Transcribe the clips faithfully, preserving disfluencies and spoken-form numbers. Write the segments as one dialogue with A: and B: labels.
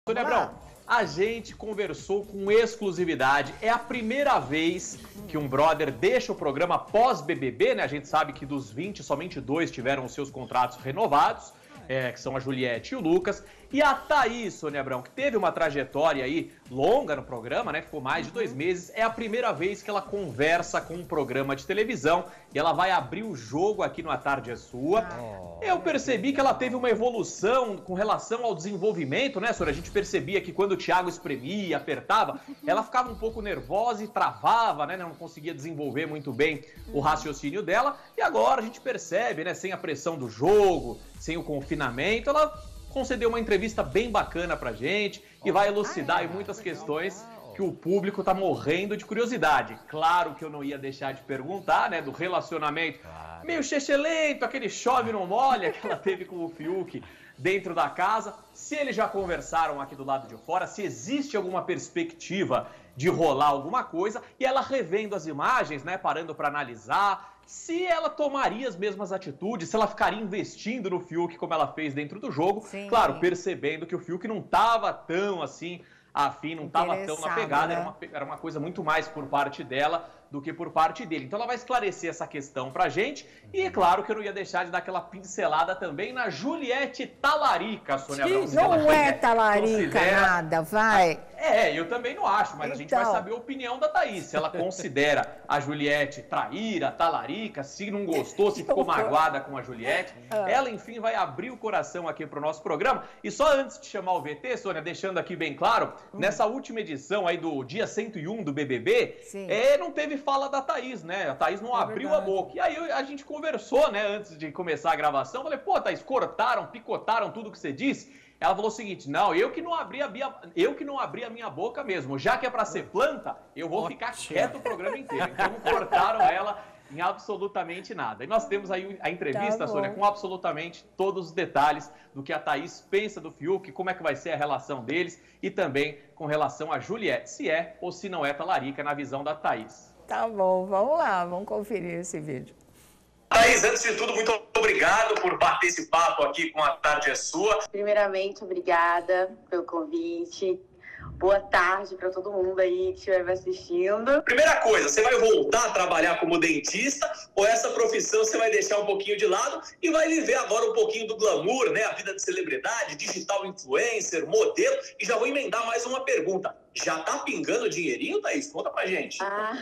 A: Sônia Abrão, a gente conversou com exclusividade. É a primeira vez que um brother deixa o programa pós-B B B, né? A gente sabe que dos vinte, somente dois tiveram os seus contratos renovados, é, que são a Juliette e o Lucas. E a Thaís, Sônia Abrão, que teve uma trajetória aí longa no programa, né? Ficou mais de dois meses. É a primeira vez que ela conversa com um programa de televisão e ela vai abrir o jogo aqui no A Tarde é Sua. Eu percebi que ela teve uma evolução com relação ao desenvolvimento, né, Sônia? A gente percebia que quando o Thiago espremia, apertava, ela ficava um pouco nervosa e travava, né? Não conseguia desenvolver muito bem o raciocínio dela. E agora a gente percebe, né? Sem a pressão do jogo, sem o confinamento, ela concedeu uma entrevista bem bacana pra gente e vai elucidar aí muitas questões que o público tá morrendo de curiosidade. Claro que eu não ia deixar de perguntar, né, do relacionamento meio chechelento, aquele chove não molha que ela teve com o Fiuk dentro da casa, se eles já conversaram aqui do lado de fora, se existe alguma perspectiva de rolar alguma coisa, e ela revendo as imagens, né, parando para analisar, se ela tomaria as mesmas atitudes, se ela ficaria investindo no Fiuk como ela fez dentro do jogo. Sim. Claro, percebendo que o Fiuk não estava tão assim afim, não estava tão na pegada, né? era, uma, era uma coisa muito mais por parte dela do que por parte dele. Então ela vai esclarecer essa questão pra gente. E é claro que eu não ia deixar de dar aquela pincelada também na Juliette Talarica, Sônia Abrão.
B: Não é talarica considera... nada, vai.
A: É, eu também não acho, mas então... a gente vai saber a opinião da Thaís. Se ela considera a Juliette traíra, talarica, se não gostou, se ficou magoada com a Juliette. Ela, enfim, vai abrir o coração aqui pro nosso programa. E só antes de chamar o V T, Sônia, deixando aqui bem claro, hum. nessa última edição aí do dia cento e um do B B B, é, não teve fala da Thaís, né? A Thaís não é abriu verdade. a boca. E aí a gente conversou, né, antes de começar a gravação. Falei, pô, Thaís, cortaram, picotaram tudo que você disse. Ela falou o seguinte, não, eu que não abri a minha, eu que não abri a minha boca mesmo. Já que é pra ser planta, eu vou ficar quieto o programa inteiro. Então não cortaram ela em absolutamente nada. E nós temos aí a entrevista, tá Sônia, com absolutamente todos os detalhes do que a Thaís pensa do Fiuk, como é que vai ser a relação deles e também com relação a Juliette, se é ou se não é talarica na visão da Thaís.
B: Tá bom, vamos lá, vamos conferir esse vídeo.
A: Thaís, antes de tudo, muito obrigado por bater esse papo aqui com A Tarde é Sua.
C: Primeiramente, obrigada pelo convite. Boa tarde para todo mundo aí que estiver me assistindo.
A: Primeira coisa, você vai voltar a trabalhar como dentista ou essa profissão você vai deixar um pouquinho de lado e vai viver agora um pouquinho do glamour, né? A vida de celebridade, digital influencer, modelo. E já vou emendar mais uma pergunta. Já tá pingando dinheirinho, Thaís? Conta pra gente.
C: Ah,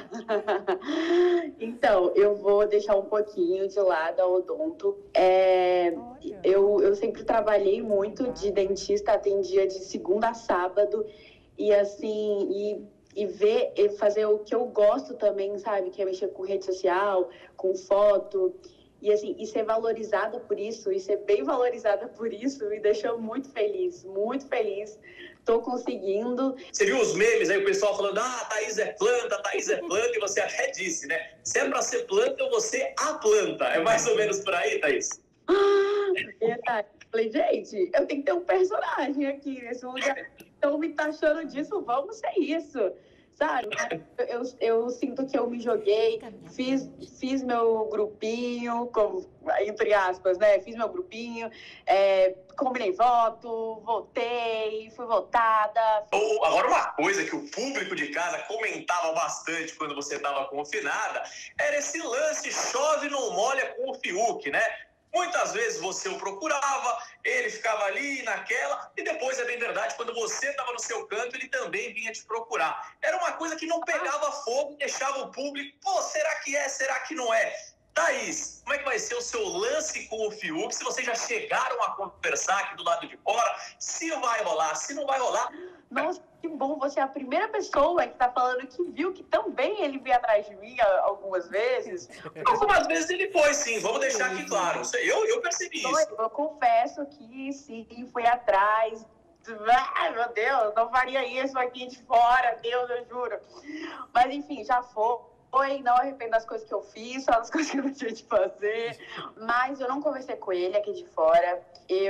C: então, eu vou deixar um pouquinho de lado a odonto. É, eu, eu sempre trabalhei muito de dentista, atendia de segunda a sábado. E assim, e, e ver, e fazer o que eu gosto também, sabe? Que é mexer com rede social, com foto. E assim, e ser valorizada por isso, e ser bem valorizada por isso, me deixou muito feliz, muito feliz. Tô conseguindo.
A: Você viu os memes aí, o pessoal falando, ah, Thaís é planta, Thaís é planta, e você até disse, né? Se é pra ser planta, eu vou ser a planta. É mais ou menos por aí, Thaís?
C: Ah, verdade. Falei, gente, eu tenho que ter um personagem aqui nesse lugar. Estão me taxando disso, vamos ser isso. Sabe? Eu, eu, eu sinto que eu me joguei, fiz, fiz meu grupinho, com, entre aspas, né? Fiz meu grupinho, é, combinei voto, votei, fui votada.
A: Agora, uma coisa que o público de casa comentava bastante quando você estava confinada era esse lance chove não molha com o Fiuk, né? Muitas vezes você o procurava, ele ficava ali naquela, e depois, é bem verdade, quando você estava no seu canto, ele também vinha te procurar. Era uma coisa que não pegava fogo, deixava o público, pô, será que é, será que não é? Thaís, como é que vai ser o seu lance com o Fiuk? Se vocês já chegaram a conversar aqui do lado de fora, se vai rolar, se não vai rolar...
C: Nossa, que bom, você é a primeira pessoa que tá falando que viu que também ele veio atrás de mim algumas vezes.
A: Algumas vezes ele foi, sim, vamos deixar aqui claro. Eu, eu percebi isso.
C: Eu, eu confesso que sim, fui atrás. Ai, meu Deus, não faria isso aqui de fora, Deus, eu juro. Mas enfim, já foi. Oi, não arrependo das coisas que eu fiz, só das coisas que eu não tinha de fazer. Mas eu não conversei com ele aqui de fora.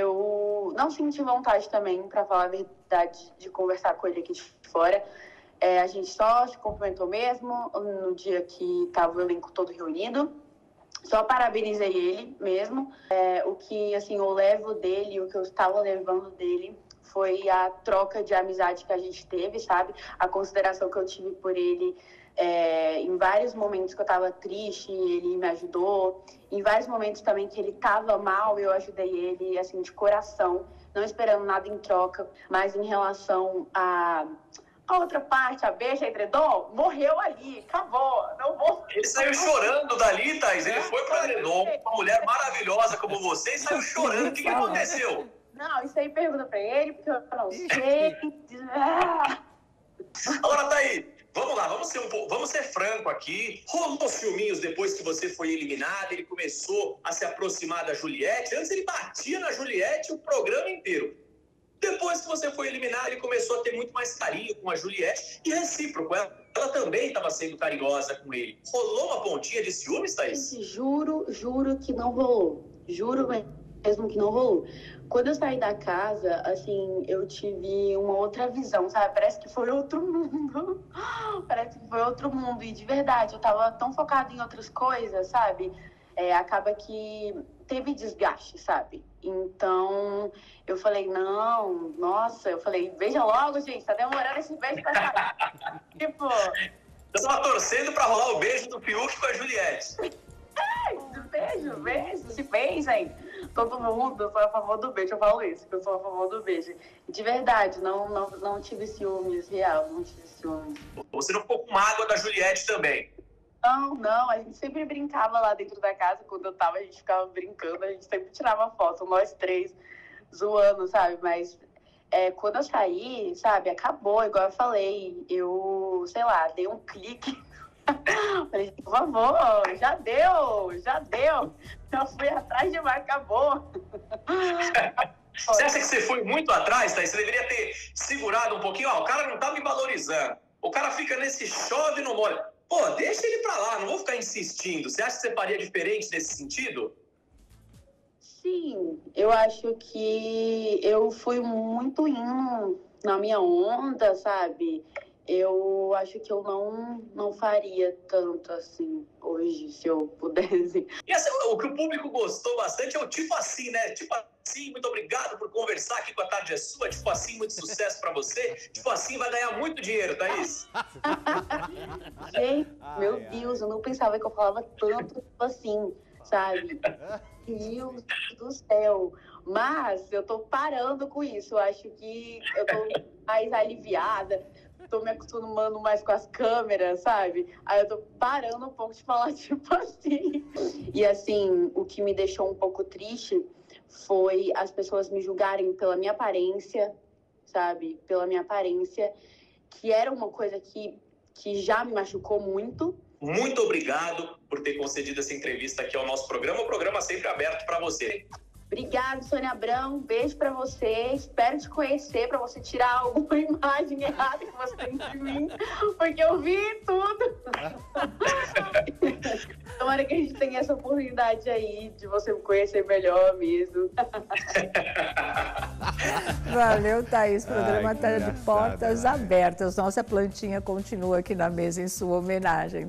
C: Eu não senti vontade também, pra falar a verdade, de conversar com ele aqui de fora. É, a gente só se cumprimentou mesmo no dia que tava o elenco todo reunido. só parabenizei ele mesmo. É, o que, assim, eu levo dele, o que eu estava levando dele foi a troca de amizade que a gente teve, sabe? A consideração que eu tive por ele é, em vários momentos que eu estava triste, ele me ajudou. Em vários momentos também que ele estava mal, eu ajudei ele, assim, de coração, não esperando nada em troca, mas em relação a... A outra parte, a Beija Edredom, morreu ali, acabou, não vou...
D: Ele saiu chorando dali, Thaís, ele foi para Edredom, uma mulher maravilhosa como você, e saiu chorando. O que, que aconteceu?
C: Não, isso aí pergunta pra ele, porque eu não sei.
D: Agora, Thaís, vamos lá, vamos ser, um pouco, vamos ser franco aqui. Rolou os filminhos depois que você foi eliminada, ele começou a se aproximar da Juliette. Antes ele batia na Juliette o programa inteiro. Depois que você foi eliminada, ele começou a ter muito mais carinho com a Juliette e recíproco. Ela, ela também estava sendo carinhosa com ele. Rolou uma pontinha de ciúmes, Thaís?
C: Juro, juro que não rolou. Juro mesmo que não rolou. Quando eu saí da casa, assim, eu tive uma outra visão, sabe? Parece que foi outro mundo. Parece que foi outro mundo. E de verdade, eu tava tão focada em outras coisas, sabe? É, acaba que teve desgaste, sabe? Então, eu falei, não, nossa, eu falei, veja logo, gente, tá demorando esse beijo pra sair. Tipo...
D: Eu tava torcendo pra rolar o beijo do Fiuk com a Juliette.
C: É, beijo, beijo, se beijem. Todo mundo, eu sou a favor do beijo, eu falo isso, que eu sou a favor do beijo. De verdade, não, não, não tive ciúmes, real, não tive ciúmes.
D: Você não ficou com mágoa da Juliette também?
C: Não, não, a gente sempre brincava lá dentro da casa, quando eu tava, a gente ficava brincando, a gente sempre tirava foto, nós três, zoando, sabe? Mas é, quando eu saí, sabe, acabou, igual eu falei, eu, sei lá, dei um clique, falei, por favor, já deu, já deu, eu fui atrás demais, acabou.
D: Você acha que você foi muito atrás, Thaís? Você deveria ter segurado um pouquinho, ó, o cara não tá me valorizando, o cara fica nesse chove e não molha. Pô, deixa ele pra lá, não vou ficar insistindo. Você acha que você faria diferente nesse sentido?
C: Sim, eu acho que eu fui muito indo na minha onda, sabe? Eu acho que eu não, não faria tanto assim hoje, se eu pudesse.
D: E essa, o que o público gostou bastante é o tipo assim, né? Tipo assim, muito obrigado por conversar aqui com a Tarde é Sua. Tipo assim, muito sucesso pra você. Tipo assim, vai ganhar muito dinheiro, Thaís.
C: Gente, meu Deus, eu não pensava que eu falava tanto tipo assim, sabe? Deus do céu. Mas eu tô parando com isso. Eu acho que eu tô mais aliviada. Tô me acostumando mais com as câmeras, sabe? Aí eu tô parando um pouco de falar tipo assim. E assim, o que me deixou um pouco triste foi as pessoas me julgarem pela minha aparência, sabe? Pela minha aparência, que era uma coisa que, que já me machucou muito.
D: Muito obrigado por ter concedido essa entrevista aqui ao nosso programa. O programa sempre aberto para você.
C: Obrigada, Sônia Abrão. Um beijo pra você. Espero te conhecer pra você tirar alguma imagem errada que você tem de mim, porque eu vi tudo. Tomara que a gente tenha essa oportunidade aí de você me conhecer melhor mesmo.
B: Valeu, Thaís. O programa
E: Ai,
B: está de
E: engraçada,
B: portas
E: né?
B: abertas. Nossa plantinha continua aqui na mesa em sua homenagem.